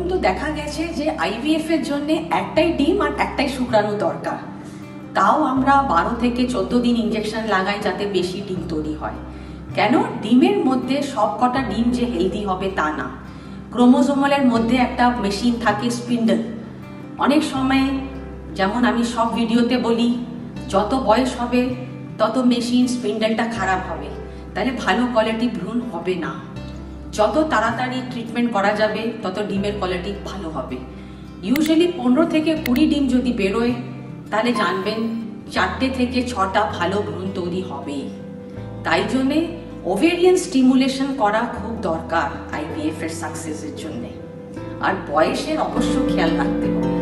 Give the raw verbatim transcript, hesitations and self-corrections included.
পর্যন্ত দেখা গেছে যে আইভিএফ এর জন্য একটাই ডিম আর একটাই শুক্রাণু দরকার, তাও আমরা বারো থেকে চোদ্দ দিন ইঞ্জেকশন লাগাই যাতে বেশি ডিম তৈরি হয়। কেন? ডিমের মধ্যে সব কটা ডিম যে হেলদি হবে তা না। ক্রোমোজোমালের মধ্যে একটা মেশিন থাকে স্পিন্ডল। অনেক সময় যেমন আমি সব ভিডিওতে বলি, যত বয়স হবে তত মেশিন স্পিন্ডলটা খারাপ হবে, তাহলে ভালো কোয়ালিটি ভ্রূণ হবে না। যত তাড়াতাড়ি ট্রিটমেন্ট করা যাবে তত ডিমের কোয়ালিটি ভালো হবে। ইউজুয়ালি পনেরো থেকে কুড়ি ডিম যদি বেরোয় তাহলে জানবেন চারটে থেকে ছটা ভালো ভ্রূণ তৈরি হবে। তাই জন্যে ওভেরিয়ান স্টিমুলেশন করা খুব দরকার আইভিএফ এর সাকসেসের জন্যে। আর বয়সের অবশ্য খেয়াল রাখতে হবে।